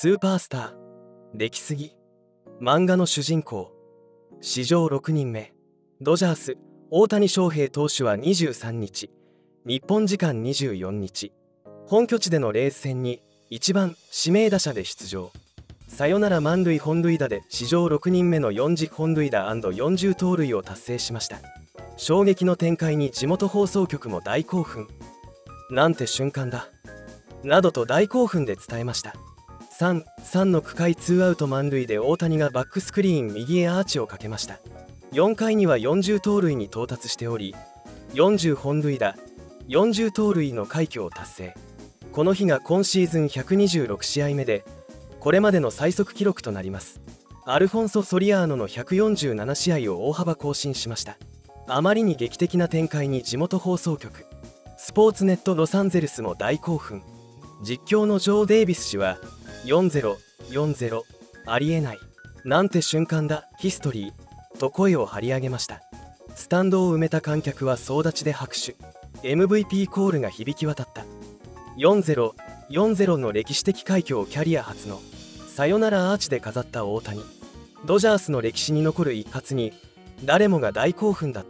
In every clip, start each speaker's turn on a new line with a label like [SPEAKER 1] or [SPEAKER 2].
[SPEAKER 1] スーパースター、出来すぎ、漫画の主人公、史上6人目、ドジャース、大谷翔平投手は23日、日本時間24日、本拠地でのレース戦に1番指名打者で出場。サヨナラ満塁本塁打で史上6人目の40本塁打&40盗塁を達成しました。衝撃の展開に地元放送局も大興奮。なんて瞬間だ、などと大興奮で伝えました。3の9回2アウト満塁で大谷がバックスクリーン右へアーチをかけました。4回には40盗塁に到達しており、40本塁打40盗塁の快挙を達成。この日が今シーズン126試合目で、これまでの最速記録となります。アルフォンソ・ソリアーノの147試合を大幅更新しました。あまりに劇的な展開に地元放送局スポーツネットロサンゼルスも大興奮。実況のジョー・デイビス氏は40ありえない、なんて瞬間だ、ヒストリーと声を張り上げました。スタンドを埋めた観客は総立ちで拍手。 MVP コールが響き渡った。40の歴史的快挙をキャリア初のサヨナラアーチで飾った大谷。ドジャースの歴史に残る一発に誰もが大興奮だった。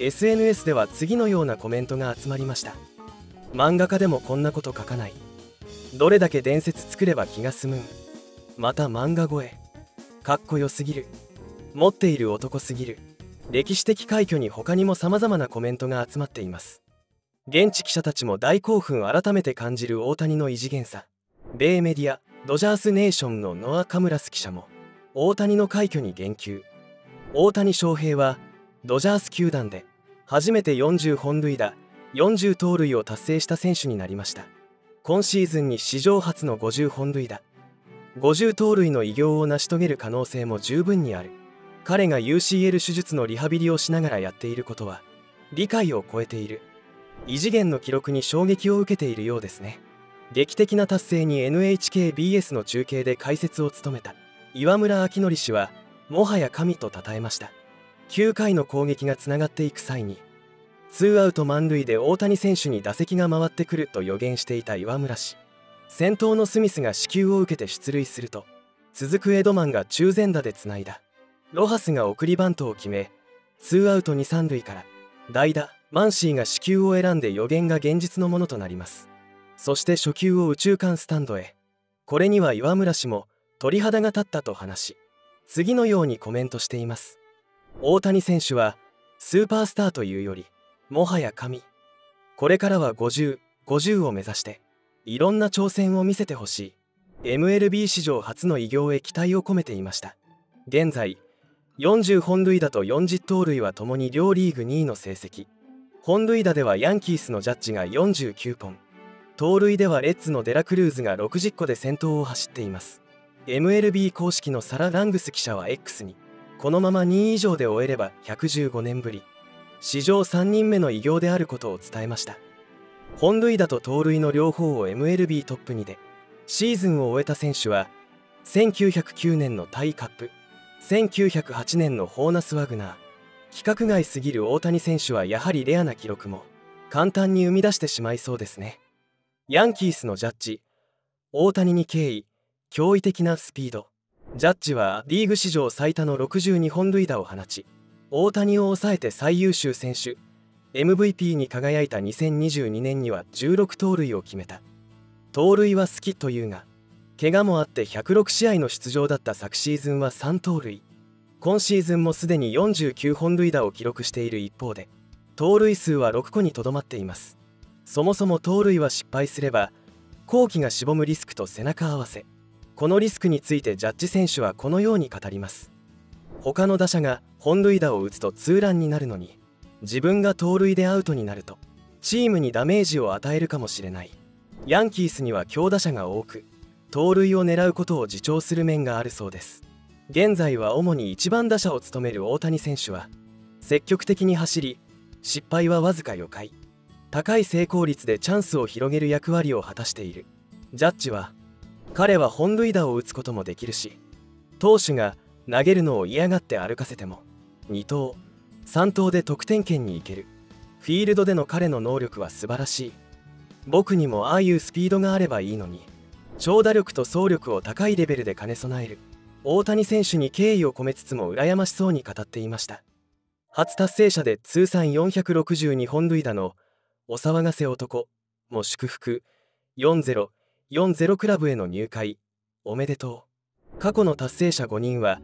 [SPEAKER 1] SNS では次のようなコメントが集まりました。漫画家でもこんなこと書かない。どれだけ伝説作れば気が済むん。また漫画超え、かっこよすぎる、持っている男すぎる。歴史的快挙に他にも様々なコメントが集まっています。現地記者たちも大興奮改めて感じる大谷の異次元さ。米メディアドジャースネーションのノア・カムラス記者も大谷の快挙に言及。大谷翔平はドジャース球団で初めて40本塁打40盗塁を達成した選手になりました。今シーズンに史上初の50本塁打50盗塁の偉業を成し遂げる可能性も十分にある。彼が UCL 手術のリハビリをしながらやっていることは理解を超えている。異次元の記録に衝撃を受けているようですね。劇的な達成に NHKBS の中継で解説を務めた岩村明則氏はもはや神と称えました。9回の攻撃がつながっていく際に2アウト満塁で大谷選手に打席が回ってくると予言していた岩村氏。先頭のスミスが死球を受けて出塁すると、続くエドマンが中前打でつないだ。ロハスが送りバントを決め、2アウト2、3塁から代打マンシーが死球を選んで予言が現実のものとなります。そして初球を右中間スタンドへ。これには岩村氏も鳥肌が立ったと話し、次のようにコメントしています。大谷選手はスーパースターというよりもはや神。これからは50を目指していろんな挑戦を見せてほしい。 MLB 史上初の偉業へ期待を込めていました。現在40本塁打と40盗塁はともに両リーグ2位の成績。本塁打ではヤンキースのジャッジが49本、盗塁ではレッズのデラクルーズが60個で先頭を走っています。 MLB 公式のサラ・ラングス記者は X に、このまま2位以上で終えれば115年ぶり史上3人目の偉業であることを伝えました。本塁打と盗塁の両方を MLB トップ2でシーズンを終えた選手は1909年のタイカップ、1908年のホーナス・ワグナー。規格外すぎる大谷選手はやはりレアな記録も簡単に生み出してしまいそうですね。ヤンキースのジャッジ、大谷に敬意、驚異的なスピード。ジャッジはリーグ史上最多の62本塁打を放ち、大谷を抑えて最優秀選手 MVP に輝いた2022年には16盗塁を決めた。盗塁は好きというが、怪我もあって106試合の出場だった昨シーズンは3盗塁。今シーズンもすでに49本塁打を記録している一方で、盗塁数は6個にとどまっています。そもそも盗塁は失敗すれば好機がしぼむリスクと背中合わせ。このリスクについてジャッジ選手はこのように語ります。他の打者が本塁打を打つとツーランになるのに、自分が盗塁でアウトになるとチームにダメージを与えるかもしれない。ヤンキースには強打者が多く、盗塁を狙うことを自重する面があるそうです。現在は主に1番打者を務める大谷選手は積極的に走り、失敗はわずか4回、高い成功率でチャンスを広げる役割を果たしている。ジャッジは、彼は本塁打を打つこともできるし、投手が投げるのを嫌がって歩かせても2投3投で得点圏に行ける。フィールドでの彼の能力は素晴らしい。僕にもああいうスピードがあればいいのに、 長打力と走力を高いレベルで兼ね備える大谷選手に敬意を込めつつも羨ましそうに語っていました。初達成者で通算462本塁打のお騒がせ男も祝福。4040クラブへの入会おめでとう。過去の達成者5人は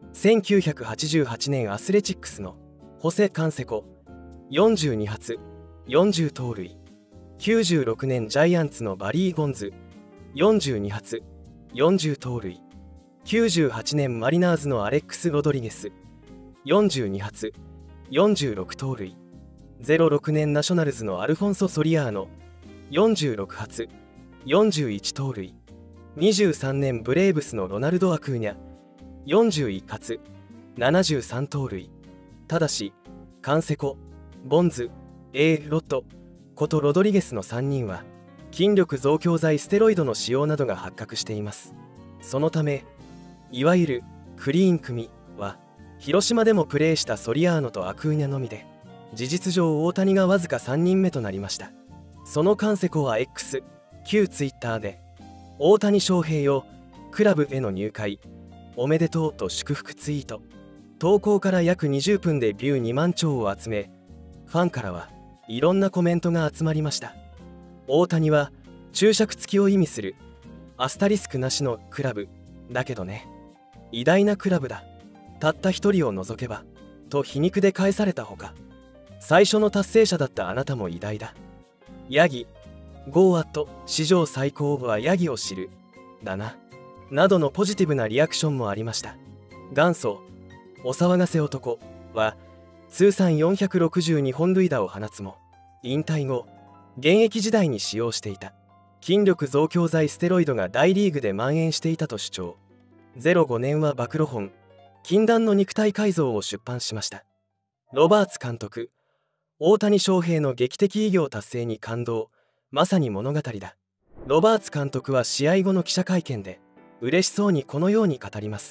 [SPEAKER 1] 1988年アスレチックスのホセ・カンセコ42発40盗塁、96年ジャイアンツのバリー・ボンズ42発40盗塁、98年マリナーズのアレックス・ロドリゲス42発46盗塁、06年ナショナルズのアルフォンソ・ソリアーノ46発41盗塁、23年ブレーブスのロナルド・アクーニャ41発73盗塁。ただしカンセコ、ボンズ、ロットことロドリゲスの3人は筋力増強剤ステロイドの使用などが発覚しています。そのためいわゆるクリーン組は広島でもプレーしたソリアーノとアクーニャのみで、事実上大谷がわずか3人目となりました。そのカンセコは X 旧ツイッターで大谷翔平よクラブへの入会おめでとうと祝福ツイート。投稿から約20分でビュー2万超を集め、ファンからはいろんなコメントが集まりました。大谷は注釈付きを意味するアスタリスクなしのクラブだけどね、偉大なクラブだ、たった一人を除けばと皮肉で返されたほか、最初の達成者だったあなたも偉大だ、ヤギゴーアット史上最高はヤギを知るだななどのポジティブなリアクションもありました。元祖お騒がせ男は通算462本塁打を放つも、引退後現役時代に使用していた筋力増強剤ステロイドが大リーグで蔓延していたと主張。05年は暴露本禁断の肉体改造を出版しました。ロバーツ監督、大谷翔平の劇的偉業達成に感動、まさに物語だ。ロバーツ監督は試合後の記者会見で嬉しそうにこのように語ります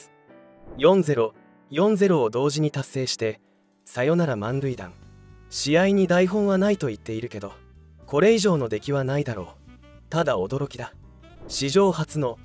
[SPEAKER 1] 。4040を同時に達成してさよなら満塁弾。試合に台本はないと言っているけど、これ以上の出来はないだろう。ただ驚きだ。史上初の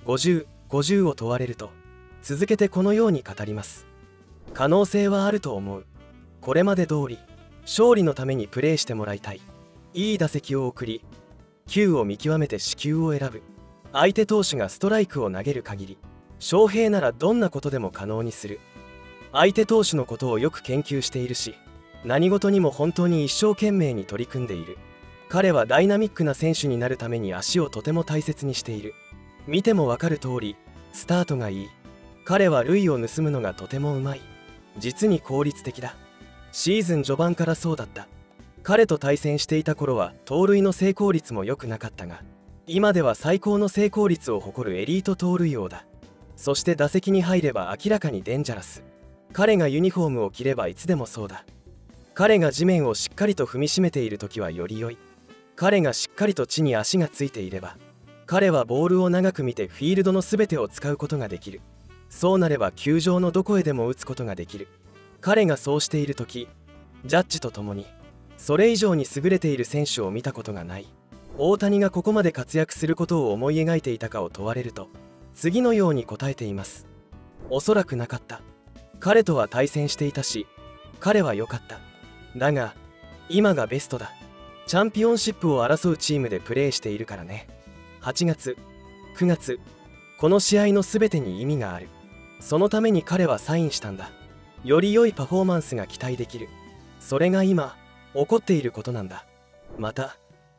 [SPEAKER 1] 50を問われると続けてこのように語ります。可能性はあると思う。これまで通り勝利のためにプレーしてもらいたい。いい打席を送り球を見極めて四球を選ぶ。相手投手がストライクを投げる限り翔平ならどんなことでも可能にする。相手投手のことをよく研究しているし、何事にも本当に一生懸命に取り組んでいる。彼はダイナミックな選手になるために足をとても大切にしている。見てもわかる通りスタートがいい。彼は塁を盗むのがとてもうまい。実に効率的だ。シーズン序盤からそうだった。彼と対戦していた頃は盗塁の成功率も良くなかったが、今では最高の成功率を誇るエリート盗塁王だ。そして打席に入れば明らかにデンジャラス。彼がユニフォームを着ればいつでもそうだ。彼が地面をしっかりと踏みしめている時はより良い。彼がしっかりと地に足がついていれば、彼はボールを長く見てフィールドの全てを使うことができる。そうなれば球場のどこへでも打つことができる。彼がそうしている時、ジャッジと共にそれ以上に優れている選手を見たことがない。大谷がここまで活躍することを思い描いていたかを問われると次のように答えています。おそらくなかった。彼とは対戦していたし、彼は良かった。だが今がベストだ。チャンピオンシップを争うチームでプレーしているからね。8月9月、この試合の全てに意味がある。そのために彼はサインしたんだ。より良いパフォーマンスが期待できる。それが今起こっていることなんだ。また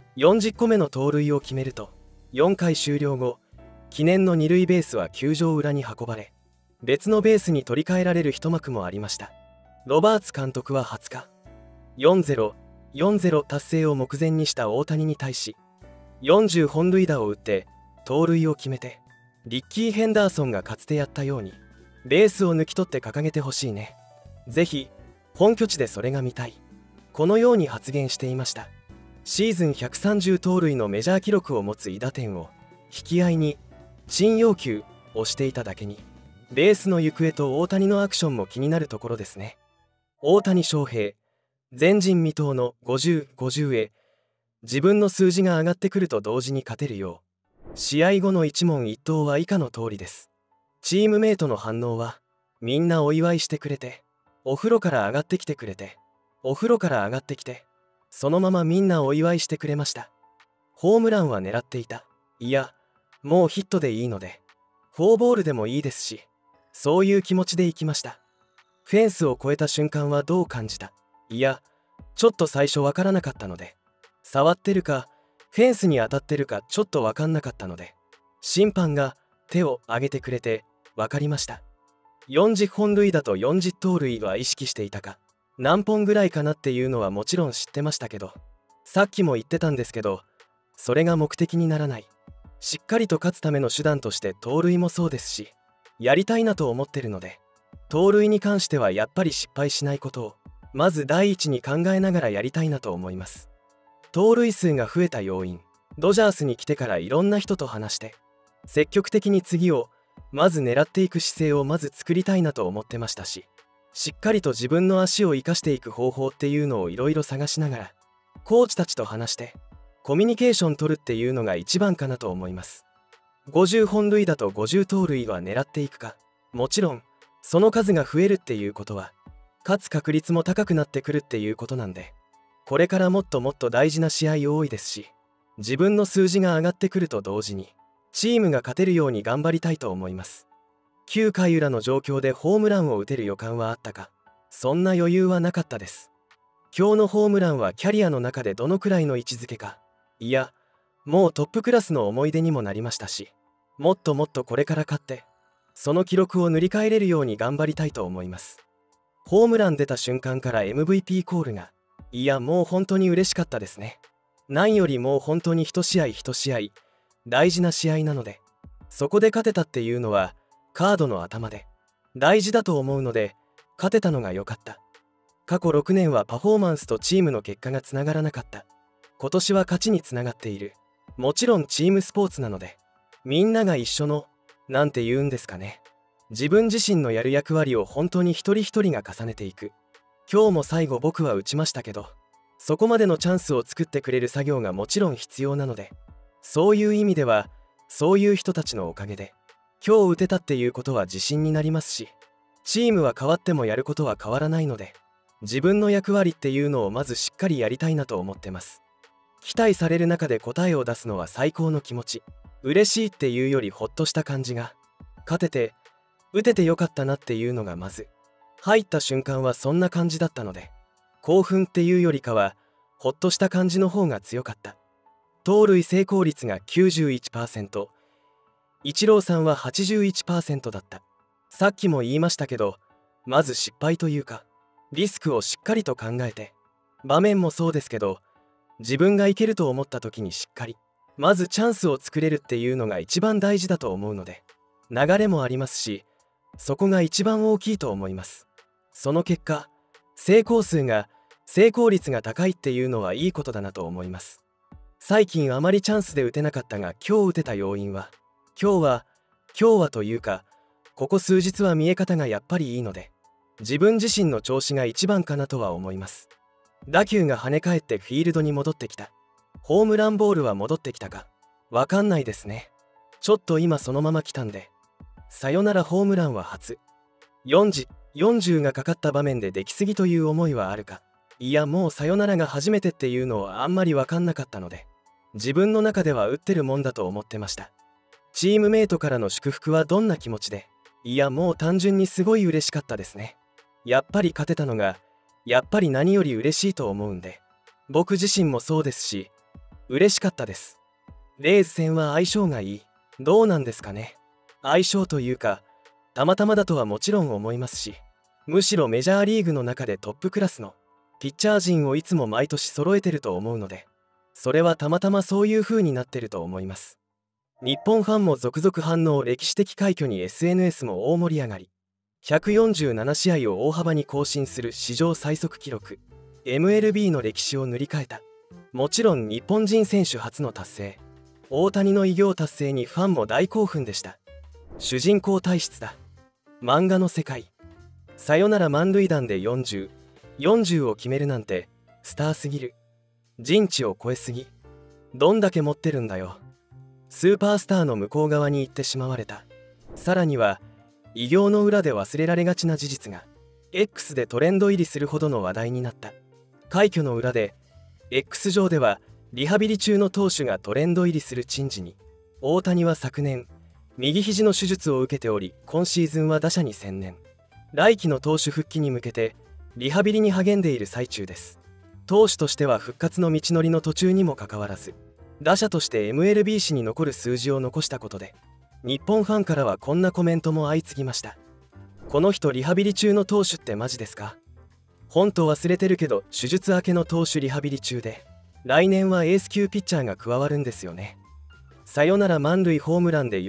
[SPEAKER 1] 40個目の盗塁を決めると、4回終了後記念の二塁ベースは球場裏に運ばれ、別のベースに取り替えられる一幕もありました。ロバーツ監督は20日40達成を目前にした大谷に対し、40本塁打を打って盗塁を決めて、リッキー・ヘンダーソンがかつてやったようにベースを抜き取って掲げてほしいね。ぜひ本拠地でそれが見たい。このように発言していました。シーズン130盗塁のメジャー記録を持つ韋打点を引き合いに珍要求をしていただけに、ベースの行方と大谷のアクションも気になるところですね。大谷翔平、前人未到の50へ自分の数字が上がってくると同時に勝てるよう試合後の一問一答は以下の通りです。チームメイトの反応は、みんなお祝いしてくれて、お風呂から上がってきてくれて、お風呂から上がってきて、そのままみんなお祝いしてくれました。ホームランは狙っていた。いや、もうヒットでいいので、フォーボールでもいいですし、そういう気持ちで行きました。フェンスを越えた瞬間はどう感じた？いや、ちょっと最初わからなかったので、触ってるか、フェンスに当たってるかちょっとわかんなかったので、審判が手を挙げてくれてわかりました。40本塁打と40盗塁は意識していたか、何本ぐらいかなっていうのはもちろん知ってましたけど、さっきも言ってたんですけど、それが目的にならない。しっかりと勝つための手段として盗塁もそうですし、やりたいなと思ってるので、盗塁に関してはやっぱり失敗しないことをまず第一に考えながらやりたいなと思います。盗塁数が増えた要因、ドジャースに来てからいろんな人と話して、積極的に次をまず狙っていく姿勢をまず作りたいなと思ってましたし、しっかりと自分の足を生かしていく方法っていうのをいろいろ探しながら、コーチたちと話してコミュニケーション取るっていうのが一番かなと思います。50本塁打と50盗塁は狙っていくか、もちろんその数が増えるっていうことは勝つ確率も高くなってくるっていうことなんで、これからもっともっと大事な試合多いですし、自分の数字が上がってくると同時にチームが勝てるように頑張りたいと思います。9回裏の状況でホームランを打てる予感はあったか、そんな余裕はなかったです。今日のホームランはキャリアの中でどのくらいの位置づけか、いや、もうトップクラスの思い出にもなりましたし、もっともっとこれから勝ってその記録を塗り替えれるように頑張りたいと思います。ホームラン出た瞬間から MVP コールが、いやもう本当に嬉しかったですね。何よりも本当に一試合一試合大事な試合なので、そこで勝てたっていうのはカードの頭で大事だと思うので、勝てたのが良かった。過去6年はパフォーマンスとチームの結果がつながらなかった。今年は勝ちにつながっている。もちろんチームスポーツなので、みんなが一緒の、なんて言うんですかね、自分自身のやる役割を本当に一人一人が重ねていく。今日も最後僕は打ちましたけど、そこまでのチャンスを作ってくれる作業がもちろん必要なので、そういう意味ではそういう人たちのおかげで今日打てたっていうことは自信になりますし、チームは変わってもやることは変わらないので、自分の役割っていうのをまずしっかりやりたいなと思ってます。期待される中で答えを出すのは最高の気持ち。嬉しいっていうよりほっとした感じが、勝てて打ててよかったなっていうのがまず入った瞬間はそんな感じだったので、興奮っていうよりかはほっとした感じの方が強かった。盗塁成功率が 91%、 イチローさんは 81% だった。さっきも言いましたけど、まず失敗というかリスクをしっかりと考えて、場面もそうですけど、自分がいけると思った時にしっかりまずチャンスを作れるっていうのが一番大事だと思うので、流れもありますし、そこが一番大きいと思います。その結果、成功率が高いっていうのはいいことだなと思います。最近あまりチャンスで打てなかったが、今日打てた要因は今日はというか、ここ数日は見え方がやっぱりいいので、自分自身の調子が一番かなとは思います。打球が跳ね返ってフィールドに戻ってきた。ホームランボールは戻ってきたかわかんないですね。ちょっと今そのまま来たんで、サヨナラホームランは初。40がかかった場面でできすぎという思いはあるか。いやもうサヨナラが初めてっていうのはあんまりわかんなかったので、自分の中では打ってるもんだと思ってました。チームメイトからの祝福はどんな気持ちで？いやもう単純にすごい嬉しかったですね。やっぱり勝てたのがやっぱり何より嬉しいと思うんで、僕自身もそうですし嬉しかったです。レイズ戦は相性がいい。どうなんですかね。相性というかたまたまだとはもちろん思いますし、むしろメジャーリーグの中でトップクラスのピッチャー陣をいつも毎年揃えてると思うので、それはたまたまそういう風になってると思います。日本ファンも続々反応。歴史的快挙に SNS も大盛り上がり、147試合を大幅に更新する史上最速記録、 MLB の歴史を塗り替えた。もちろん日本人選手初の達成、大谷の偉業達成にファンも大興奮でした。主人公体質だ。漫画の世界。さよなら満塁弾で40を決めるなんてスターすぎる。人知を超えすぎ。どんだけ持ってるんだよ。 スーパースターの向こう側に行ってしまわれた。さらには偉業の裏で忘れられがちな事実が X でトレンド入りするほどの話題になった。快挙の裏で X 上ではリハビリ中の投手がトレンド入りする珍事に、大谷は昨年右肘の手術を受けており、今シーズンは打者に専念、来季の投手復帰に向けてリハビリに励んでいる最中です。投手としては復活の道のりの途中にもかかわらず、打者として MLB 史に残る数字を残したことで、日本ファンからはこんなコメントも相次ぎました。この人リハビリ中の投手ってマジですか？本当忘れてるけど、手術明けの投手リハビリ中で、来年はエース級ピッチャーが加わるんですよね。さよなら満塁ホームランで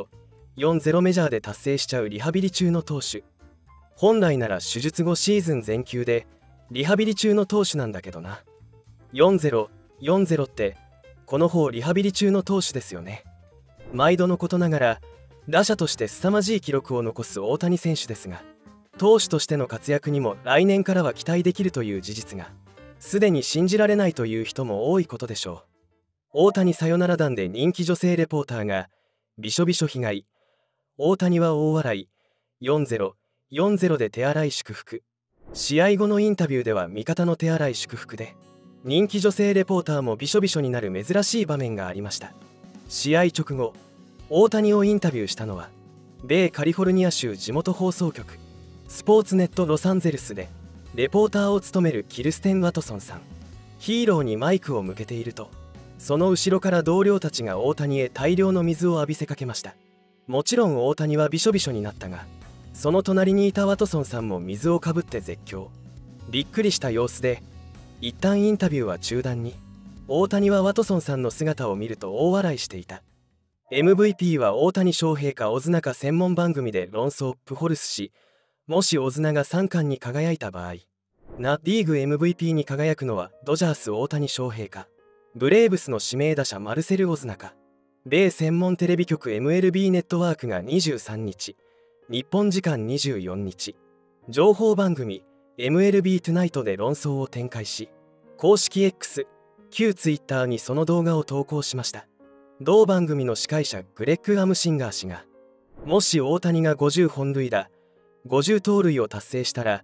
[SPEAKER 1] 4-0 メジャーで達成しちゃうリハビリ中の投手。本来なら手術後シーズン全休でリハビリ中の投手なんだけどな。4-0ってこの方リハビリ中の投手ですよね。毎度のことながら打者として凄まじい記録を残す大谷選手ですが、投手としての活躍にも来年からは期待できるという事実がすでに信じられないという人も多いことでしょう。大谷さよなら弾で人気女性レポーターがびしょびしょ被害、大谷は大笑い、4-0で手洗い祝福。試合後のインタビューでは味方の手洗い祝福で人気女性レポーターもびしょびしょになる珍しい場面がありました。試合直後、大谷をインタビューしたのは米カリフォルニア州地元放送局スポーツネットロサンゼルスでレポーターを務めるキルステン・ワトソンさん。ヒーローにマイクを向けていると、その後ろから同僚たちが大谷へ大量の水を浴びせかけました。もちろん大谷はびしょびしょになったが、その隣にいたワトソンさんも水をかぶって絶叫。びっくりした様子で一旦インタビューは中断に。大谷はワトソンさんの姿を見ると大笑いしていた。 MVP は大谷翔平かオズナか専門番組で論争。プホルス氏、もしオズナが3冠に輝いた場合、リーグ MVP に輝くのはドジャース大谷翔平かブレーブスの指名打者マルセル・オズナか。米専門テレビ局 MLB ネットワークが23日、日本時間24日、情報番組 MLB トゥナイトで論争を展開し、公式 X、旧 Twitter にその動画を投稿しました。同番組の司会者グレッグ・アムシンガー氏が、もし大谷が50本塁打、50盗塁を達成したら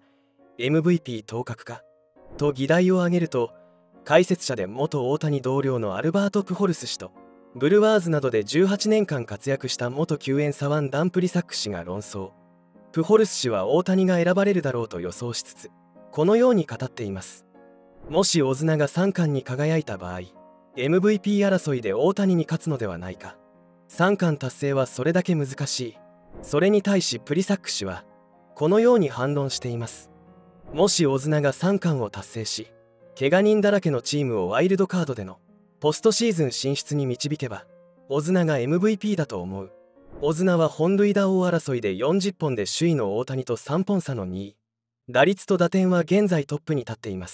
[SPEAKER 1] MVP 当確かと議題を挙げると、解説者で元大谷同僚のアルバート・プホルス氏とブルワーズなどで18年間活躍した元救援左腕ダンプリサック氏が論争。プホルス氏は大谷が選ばれるだろうと予想しつつ、このように語っています。もしオズナが3冠に輝いた場合、MVP 争いで大谷に勝つのではないか。3冠達成はそれだけ難しい。それに対しプリサック氏はこのように反論しています。もしオズナが3冠を達成し、怪我人だらけのチームをワイルドカードでのポストシーズン進出に導けば、オズナが MVP だと思う。オズナは本塁打王争いで40本で首位の大谷と3本差の2位。打率と打点は現在トップに立っています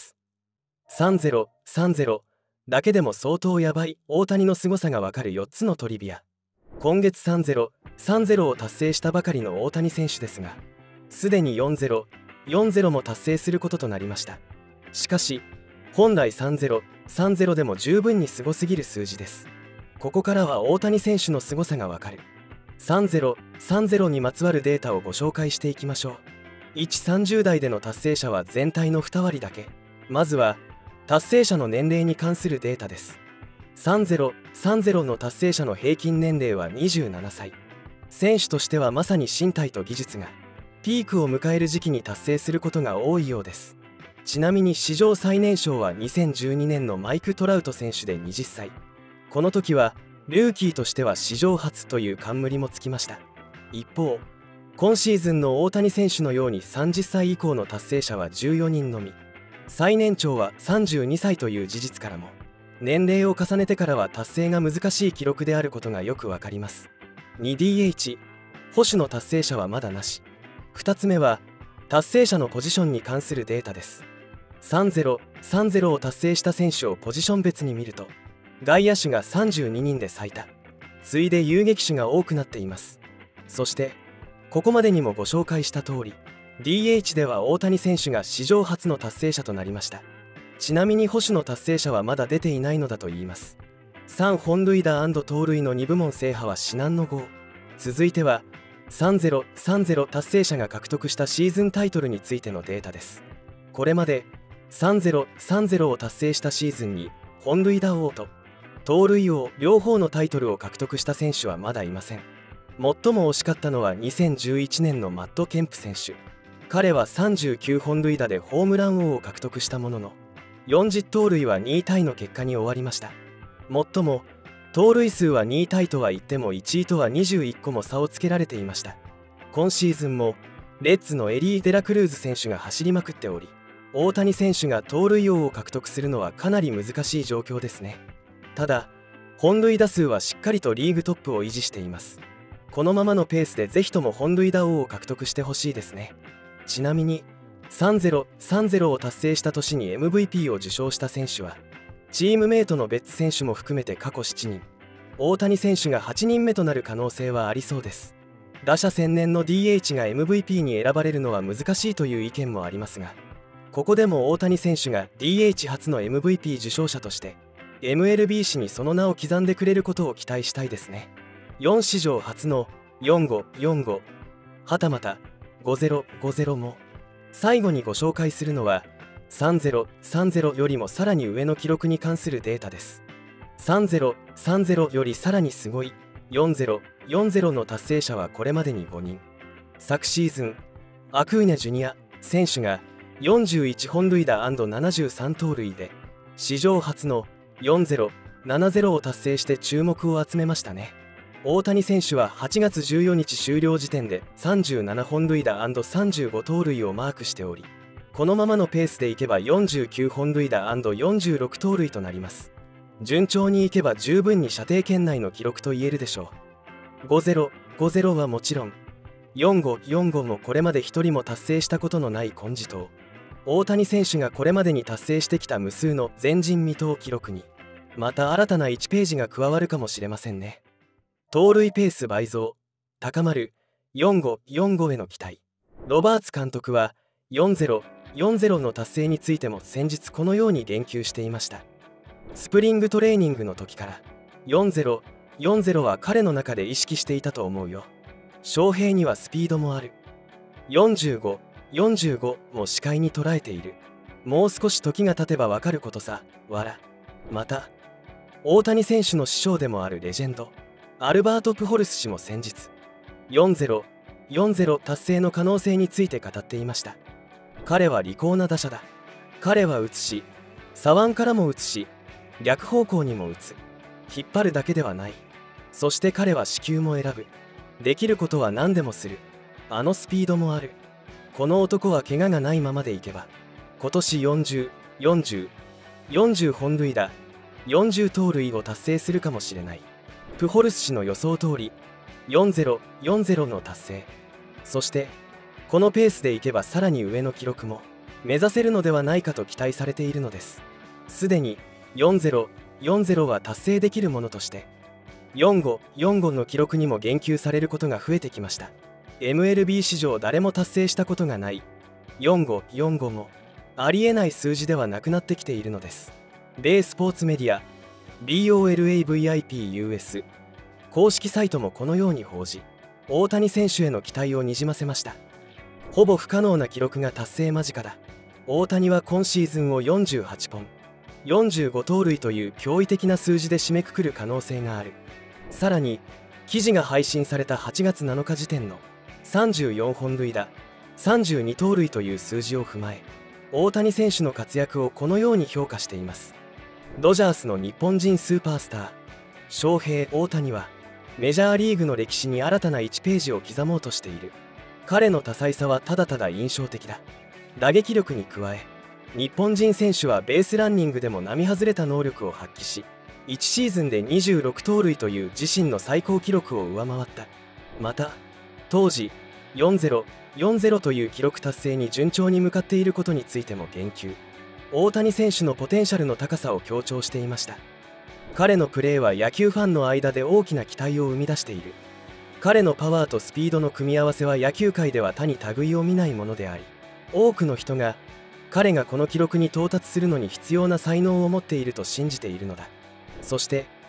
[SPEAKER 1] 。3-0だけでも相当やばい大谷の凄さがわかる4つのトリビア。今月3-0を達成したばかりの大谷選手ですが、すでに4-0も達成することとなりました。しかし本来3-0でも十分にすごすぎる数字です。ここからは大谷選手の凄さがわかる3-0にまつわるデータをご紹介していきましょう。30代での達成者は全体の2割だけ。まずは達成者の年齢に関するデータです。3-0の達成者の平均年齢は27歳。選手としてはまさに身体と技術がピークを迎える時期に達成することが多いようです。ちなみに史上最年少は2012年のマイク・トラウト選手で20歳。この時はルーキーとしては史上初という冠もつきました。一方、今シーズンの大谷選手のように30歳以降の達成者は14人のみ。最年長は32歳という事実からも、年齢を重ねてからは達成が難しい記録であることがよくわかります。 2DH 捕手の達成者はまだなし。2つ目は達成者のポジションに関するデータです。3-0を達成した選手をポジション別に見ると、外野手が32人で最多。次いで遊撃手が多くなっています。そしてここまでにもご紹介した通り、 DH では大谷選手が史上初の達成者となりました。ちなみに捕手の達成者はまだ出ていないのだといいます。 3本塁打&盗塁の2部門制覇は至難の業。続いては30-30達成者が獲得したシーズンタイトルについてのデータです。これまで30-30を達成したシーズンに本塁打王と盗塁王両方のタイトルを獲得した選手はまだいません。最も惜しかったのは2011年のマット・ケンプ選手。彼は39本塁打でホームラン王を獲得したものの40盗塁は2位タイの結果に終わりました。もっとも盗塁数は2位タイとは言っても1位とは21個も差をつけられていました。今シーズンもレッズのエリー・デラクルーズ選手が走りまくっており、大谷選手が盗塁王を獲得するのはかなり難しい状況ですね。ただ本塁打数はしっかりとリーグトップを維持しています。このままのペースでぜひとも本塁打王を獲得してほしいですね。ちなみに30-30を達成した年に MVP を受賞した選手はチームメイトのベッツ選手も含めて過去7人、大谷選手が8人目となる可能性はありそうです。打者専念の DH が MVP に選ばれるのは難しいという意見もありますが、ここでも大谷選手が DH 初の MVP 受賞者として MLB 史にその名を刻んでくれることを期待したいですね。4史上初の4545はたまた5050も。最後にご紹介するのは30-30よりもさらに上の記録に関するデータです。30-30よりさらにすごい40-40の達成者はこれまでに5人。昨シーズンアクーニャ・ジュニア選手が41本塁打&73盗塁で史上初の40-70を達成して注目を集めましたね。大谷選手は8月14日終了時点で37本塁打&35盗塁をマークしており、このままのペースでいけば49本塁打&46盗塁となります。順調にいけば十分に射程圏内の記録と言えるでしょう。5050はもちろん4545もこれまで一人も達成したことのない金字塔。大谷選手がこれまでに達成してきた無数の前人未到記録にまた新たな1ページが加わるかもしれませんね。盗塁ペース倍増高まる4545への期待。ロバーツ監督は4040の達成についても先日このように言及していました。スプリングトレーニングの時から4040は彼の中で意識していたと思うよ。翔平にはスピードもある。45も視界に捉えている。もう少し時が経てばわかることさ。また大谷選手の師匠でもあるレジェンドアルバート・プホルス氏も先日40達成の可能性について語っていました。彼は利口な打者だ。彼は打つし左腕からも打つし逆方向にも打つ。引っ張るだけではない。そして彼は四球も選ぶ。できることは何でもする。あのスピードもある。この男は怪我がないままでいけば今年40本塁打40盗塁を達成するかもしれない。プホルス氏の予想通り40の達成。そしてこのペースでいけばさらに上の記録も目指せるのではないかと期待されているのです。すでに40は達成できるものとして45の記録にも言及されることが増えてきました。MLB 史上誰も達成したことがない45もありえない数字ではなくなってきているのです。米スポーツメディア BOLAVIPUS 公式サイトもこのように報じ、大谷選手への期待をにじませました。ほぼ不可能な記録が達成間近だ。大谷は今シーズンを48本45盗塁という驚異的な数字で締めくくる可能性がある。さらに記事が配信された8月7日時点の34本塁打32盗塁という数字を踏まえ、大谷選手の活躍をこのように評価しています。ドジャースの日本人スーパースター翔平大谷はメジャーリーグの歴史に新たな1ページを刻もうとしている。彼の多彩さはただただ印象的だ。打撃力に加え日本人選手はベースランニングでも並外れた能力を発揮し、1シーズンで26盗塁という自身の最高記録を上回った。また当時40という記録達成に順調に向かっていることについても言及。大谷選手のポテンシャルの高さを強調していました。彼のプレーは野球ファンの間で大きな期待を生み出している。彼のパワーとスピードの組み合わせは野球界では他に類を見ないものであり、多くの人が彼がこの記録に到達するのに必要な才能を持っていると信じているのだ。そして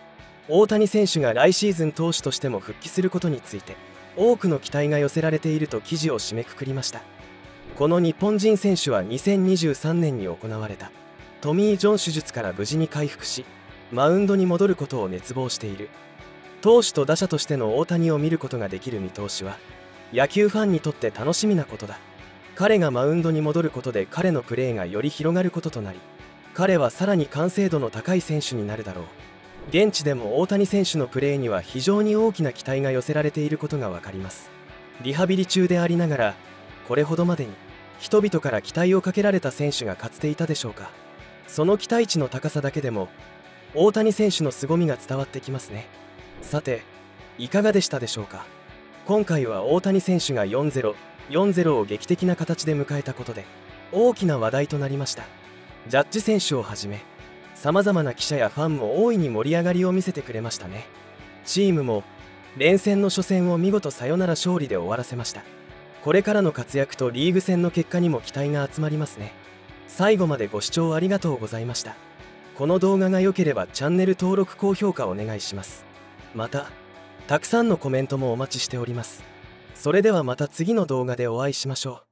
[SPEAKER 1] 大谷選手が来シーズン投手としても復帰することについて多くの期待が寄せられていると記事を締めくくりました。この日本人選手は2023年に行われたトミー・ジョン手術から無事に回復し、マウンドに戻ることを熱望している。投手と打者としての大谷を見ることができる見通しは野球ファンにとって楽しみなことだ。彼がマウンドに戻ることで彼のプレーがより広がることとなり、彼はさらに完成度の高い選手になるだろう。現地でも大谷選手のプレーには非常に大きな期待が寄せられていることが分かります。リハビリ中でありながら、これほどまでに人々から期待をかけられた選手がかつていたでしょうか。その期待値の高さだけでも大谷選手の凄みが伝わってきますね。さて、いかがでしたでしょうか。今回は大谷選手が4-0を劇的な形で迎えたことで大きな話題となりました。ジャッジ選手をはじめさまざまな記者やファンも大いに盛り上がりを見せてくれましたね。チームも連戦の初戦を見事サヨナラ勝利で終わらせました。これからの活躍とリーグ戦の結果にも期待が集まりますね。最後までご視聴ありがとうございました。この動画が良ければチャンネル登録高評価お願いします。またたくさんのコメントもお待ちしております。それではまた次の動画でお会いしましょう。